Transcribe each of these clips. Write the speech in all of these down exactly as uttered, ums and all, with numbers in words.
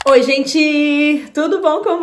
Oi, gente! Tudo bom com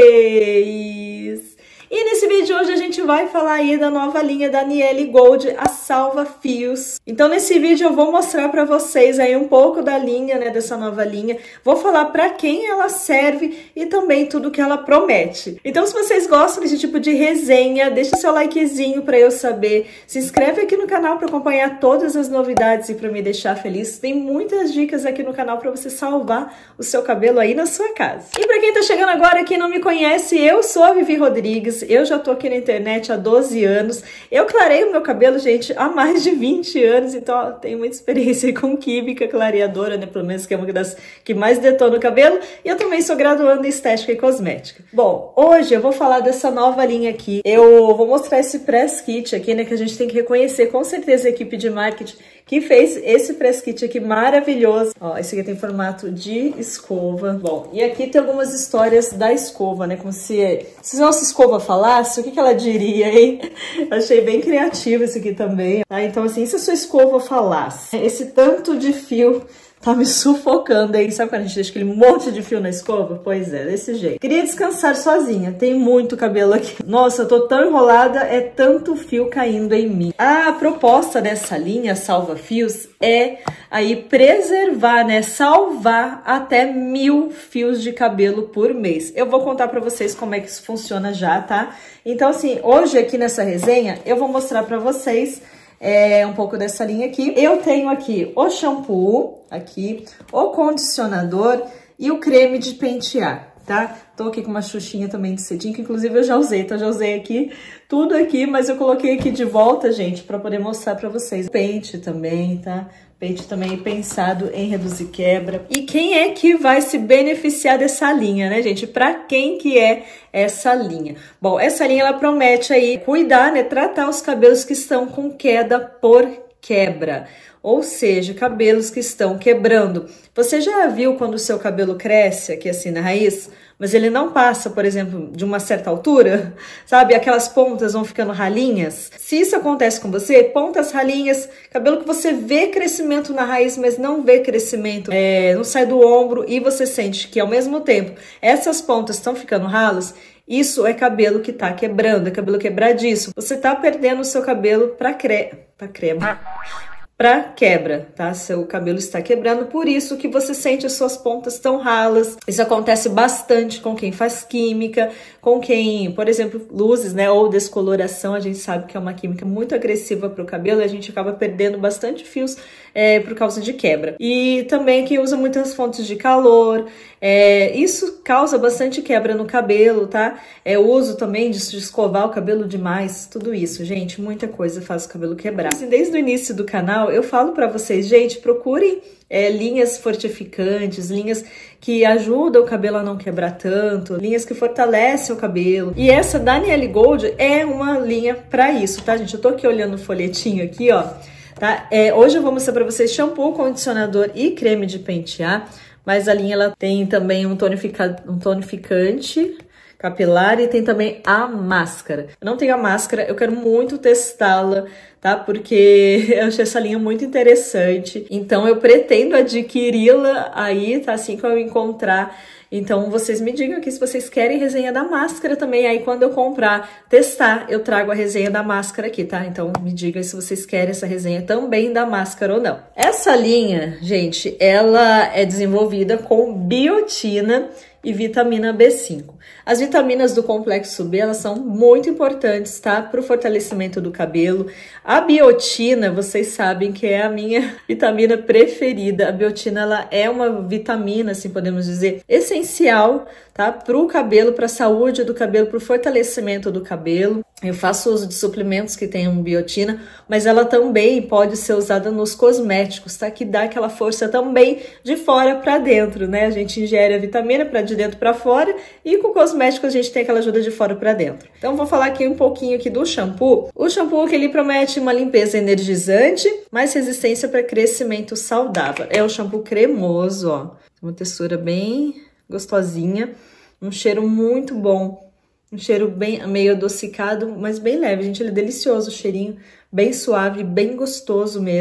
vocês? E nesse vídeo hoje a gente vai falar aí da nova linha da Niele Gold, a Salva Fios. Então nesse vídeo eu vou mostrar pra vocês aí um pouco da linha, né, dessa nova linha. Vou falar pra quem ela serve e também tudo que ela promete. Então se vocês gostam desse tipo de resenha, deixa seu likezinho pra eu saber. Se inscreve aqui no canal pra acompanhar todas as novidades e pra me deixar feliz. Tem muitas dicas aqui no canal pra você salvar o seu cabelo aí na sua casa. E pra quem tá chegando agora que não me conhece, eu sou a Vivi Rodrigues. Eu já tô aqui na internet há doze anos. Eu clareio o meu cabelo, gente, há mais de vinte anos. Então, ó, tenho muita experiência com química clareadora, né? Pelo menos que é uma das que mais detona o cabelo. E eu também sou graduanda em estética e cosmética. Bom, hoje eu vou falar dessa nova linha aqui. Eu vou mostrar esse press kit aqui, né? Que a gente tem que reconhecer com certeza a equipe de marketing que fez esse press kit aqui maravilhoso. Ó, esse aqui tem formato de escova. Bom, e aqui tem algumas histórias da escova, né? Como se, se nossa escova falasse, o que, que ela diria, hein? Achei bem criativo esse aqui também. Tá? Então, assim, se a sua escova falasse, esse tanto de fio tá me sufocando aí. Sabe quando a gente deixa aquele monte de fio na escova? Pois é, desse jeito. Queria descansar sozinha. Tem muito cabelo aqui. Nossa, eu tô tão enrolada, é tanto fio caindo em mim. A proposta dessa linha Salva Fios é aí preservar, né? Salvar até mil fios de cabelo por mês. Eu vou contar pra vocês como é que isso funciona já, tá? Então, assim, hoje aqui nessa resenha, eu vou mostrar pra vocês É um pouco dessa linha aqui. Eu tenho aqui o shampoo, aqui, o condicionador e o creme de pentear, tá? Tô aqui com uma xuxinha também de cetim, que inclusive eu já usei, então já usei aqui tudo aqui, mas eu coloquei aqui de volta, gente, pra poder mostrar pra vocês. Pente também, tá? Pente também pensado em reduzir quebra. E quem é que vai se beneficiar dessa linha, né, gente? Pra quem que é essa linha? Bom, essa linha, ela promete aí cuidar, né? Tratar os cabelos que estão com queda por quebra. Ou seja, cabelos que estão quebrando. Você já viu quando o seu cabelo cresce aqui assim na raiz, mas ele não passa, por exemplo, de uma certa altura? Sabe? Aquelas pontas vão ficando ralinhas. Se isso acontece com você, pontas ralinhas, cabelo que você vê crescimento na raiz, mas não vê crescimento, é, não sai do ombro e você sente que ao mesmo tempo essas pontas estão ficando ralas, isso é cabelo que tá quebrando, é cabelo quebradiço. Você tá perdendo o seu cabelo pra, cre... pra crema. Pra quebra, tá? Seu cabelo está quebrando, por isso que você sente as suas pontas tão ralas. Isso acontece bastante com quem faz química, com quem, por exemplo, luzes, né? Ou descoloração, a gente sabe que é uma química muito agressiva para o cabelo e a gente acaba perdendo bastante fios é, por causa de quebra. E também quem usa muitas fontes de calor, é, isso causa bastante quebra no cabelo, tá? É, o uso também de, de escovar o cabelo demais, tudo isso, gente, muita coisa faz o cabelo quebrar. Assim, desde o início do canal, eu falo pra vocês, gente, procurem é, linhas fortificantes, linhas que ajudam o cabelo a não quebrar tanto, linhas que fortalecem o cabelo. E essa da Niele Gold é uma linha pra isso, tá, gente? Eu tô aqui olhando o folhetinho aqui, ó, tá? É, hoje eu vou mostrar pra vocês shampoo, condicionador e creme de pentear, mas a linha ela tem também um, tonifica, um tonificante capilar e tem também a máscara. Eu não tenho a máscara, eu quero muito testá-la, tá? Porque eu achei essa linha muito interessante. Então eu pretendo adquiri-la aí, tá? Assim que eu encontrar. Então vocês me digam aqui se vocês querem resenha da máscara também. Aí quando eu comprar, testar, eu trago a resenha da máscara aqui, tá? Então me digam se vocês querem essa resenha também da máscara ou não. Essa linha, gente, ela é desenvolvida com biotina e vitamina B cinco. As vitaminas do complexo B, elas são muito importantes, tá? Para o fortalecimento do cabelo. A biotina, vocês sabem que é a minha vitamina preferida. A biotina, ela é uma vitamina, assim podemos dizer, essencial, tá? Para o cabelo, para a saúde do cabelo, para o fortalecimento do cabelo. Eu faço uso de suplementos que tenham biotina, mas ela também pode ser usada nos cosméticos, tá? Que dá aquela força também de fora para dentro, né? A gente ingere a vitamina para de dentro para fora e com o cosmético a gente tem aquela ajuda de fora para dentro. Então vou falar aqui um pouquinho aqui do shampoo. O shampoo que ele promete uma limpeza energizante, mais resistência para crescimento saudável. É o shampoo cremoso, ó. Uma textura bem gostosinha, um cheiro muito bom. Um cheiro bem meio adocicado, mas bem leve, gente. Ele é delicioso, o cheirinho bem suave, bem gostoso mesmo.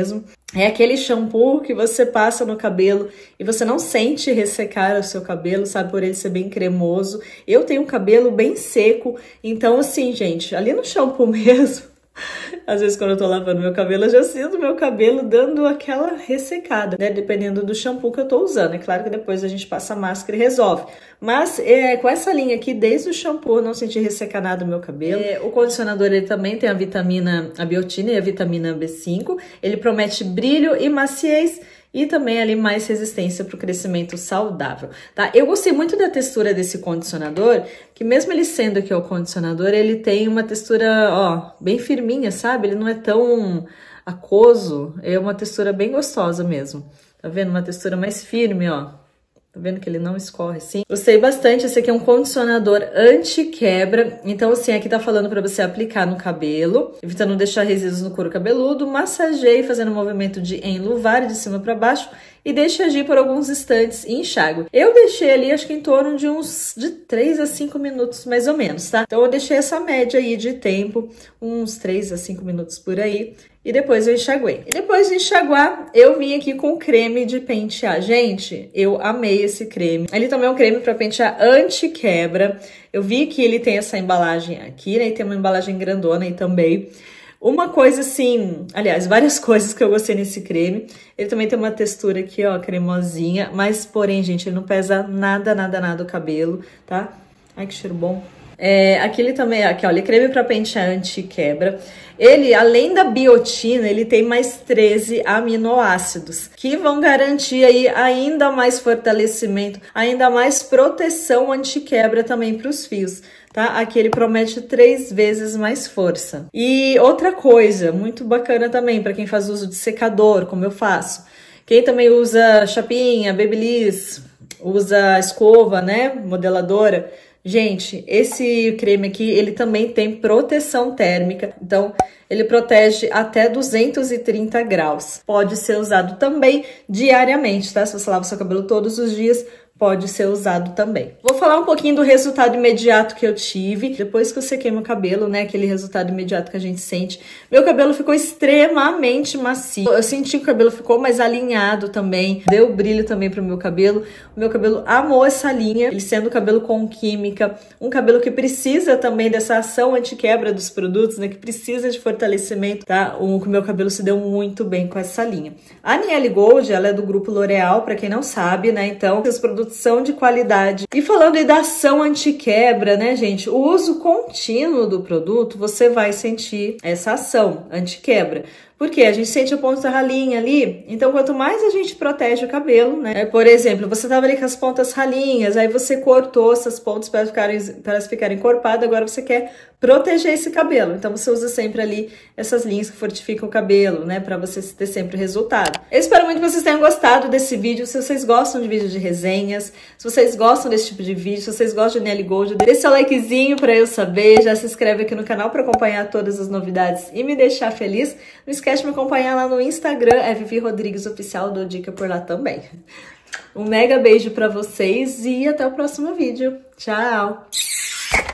É aquele shampoo que você passa no cabelo e você não sente ressecar o seu cabelo, sabe? Por ele ser bem cremoso. Eu tenho um cabelo bem seco, então assim, gente, ali no shampoo mesmo, às vezes quando eu tô lavando meu cabelo, eu já sinto meu cabelo dando aquela ressecada, né? Dependendo do shampoo que eu tô usando. É claro que depois a gente passa a máscara e resolve. Mas é, com essa linha aqui, desde o shampoo, eu não senti ressecar nada no meu cabelo. É, o condicionador, ele também tem a vitamina, a biotina e a vitamina B cinco. Ele promete brilho e maciez e também ali mais resistência para o crescimento saudável, tá? Eu gostei muito da textura desse condicionador, que mesmo ele sendo aqui o condicionador, ele tem uma textura, ó, bem firminha, sabe? Ele não é tão aquoso, é uma textura bem gostosa mesmo. Tá vendo? Uma textura mais firme, ó. Tá vendo que ele não escorre assim? Gostei bastante. Esse aqui é um condicionador anti-quebra. Então, assim, aqui tá falando pra você aplicar no cabelo, evitando deixar resíduos no couro cabeludo. Massageie, fazendo um movimento de enluvar de cima pra baixo e deixe agir por alguns instantes e enxágue. Eu deixei ali, acho que em torno de uns de três a cinco minutos, mais ou menos, tá? Então, eu deixei essa média aí de tempo, uns três a cinco minutos por aí. E depois eu enxaguei. E depois de enxaguar, eu vim aqui com creme de pentear. Gente, eu amei esse creme. Ele também é um creme para pentear anti-quebra. Eu vi que ele tem essa embalagem aqui, né? E tem uma embalagem grandona aí também. Uma coisa assim, aliás, várias coisas que eu gostei nesse creme. Ele também tem uma textura aqui, ó, cremosinha. Mas, porém, gente, ele não pesa nada, nada, nada o cabelo, tá? Ai, que cheiro bom. É, aqui ele também, aqui olha, creme para pentear anti-quebra. Ele, além da biotina, ele tem mais treze aminoácidos que vão garantir aí ainda mais fortalecimento, ainda mais proteção anti-quebra também para os fios, tá? Aqui ele promete três vezes mais força. E outra coisa muito bacana também para quem faz uso de secador, como eu faço. Quem também usa chapinha, babyliss, usa escova, né, modeladora. Gente, esse creme aqui, ele também tem proteção térmica, então ele protege até duzentos e trinta graus. Pode ser usado também diariamente, tá? Se você lava seu cabelo todos os dias, pode ser usado também. Vou falar um pouquinho do resultado imediato que eu tive depois que eu sequei meu cabelo, né? Aquele resultado imediato que a gente sente. Meu cabelo ficou extremamente macio. Eu senti que o cabelo ficou mais alinhado também. Deu brilho também pro meu cabelo. O meu cabelo amou essa linha. Ele sendo cabelo com química. Um cabelo que precisa também dessa ação anti-quebra dos produtos, né? Que precisa de fortalecimento, tá? O meu cabelo se deu muito bem com essa linha. A Nielle Gold, ela é do grupo L'Oréal, pra quem não sabe, né? Então, os produtos são de qualidade. E falando aí da ação anti-quebra, né, gente? O uso contínuo do produto, você vai sentir essa ação anti-quebra. Porque a gente sente o ponto da ralinha ali, então quanto mais a gente protege o cabelo, né? Por exemplo, você tava ali com as pontas ralinhas, aí você cortou essas pontas para ficarem, para elas ficarem encorpadas, agora você quer proteger esse cabelo. Então você usa sempre ali essas linhas que fortificam o cabelo, né? Para você ter sempre resultado. Eu espero muito que vocês tenham gostado desse vídeo. Se vocês gostam de vídeo de resenhas, se vocês gostam desse tipo de vídeo, se vocês gostam de Nielle Gold, deixe seu likezinho para eu saber, já se inscreve aqui no canal para acompanhar todas as novidades e me deixar feliz. Não esquece de me acompanhar lá no Instagram, é Vivi Rodrigues Oficial, dou dica por lá também. Um mega beijo pra vocês e até o próximo vídeo. Tchau!